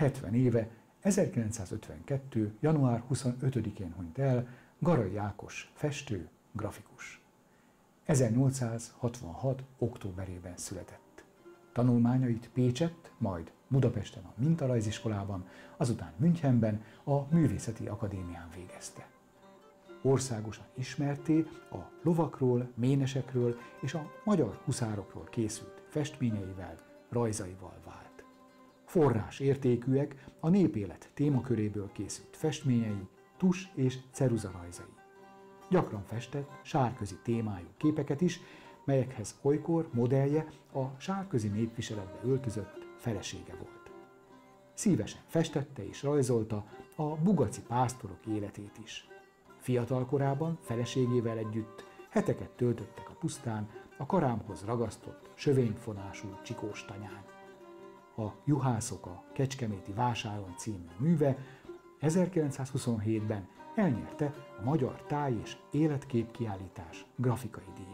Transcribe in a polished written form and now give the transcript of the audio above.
70 éve, 1952. január 25-én hunyt el Garai Ákos festő, grafikus. 1866. októberében született. Tanulmányait Pécsett, majd Budapesten a Mintarajziskolában, azután Münchenben a Művészeti Akadémián végezte. Országosan ismertté a lovakról, ménesekről és a magyar huszárokról készült festményeivel, rajzaival vált. Forrás értékűek a népélet témaköréből készült festményei, tus- és ceruzarajzai. Gyakran festett sárközi témájú képeket is, melyekhez olykor modellje a sárközi népviseletbe öltözött felesége volt. Szívesen festette és rajzolta a bugaci pásztorok életét is. Fiatal korában feleségével együtt heteket töltöttek a pusztán, a karámhoz ragasztott, sövényfonású csikós tanyán. A Juhászok a Kecskeméti vásáron című műve 1927-ben elnyerte a Magyar Táj- és Életkép kiállítás grafikai díját.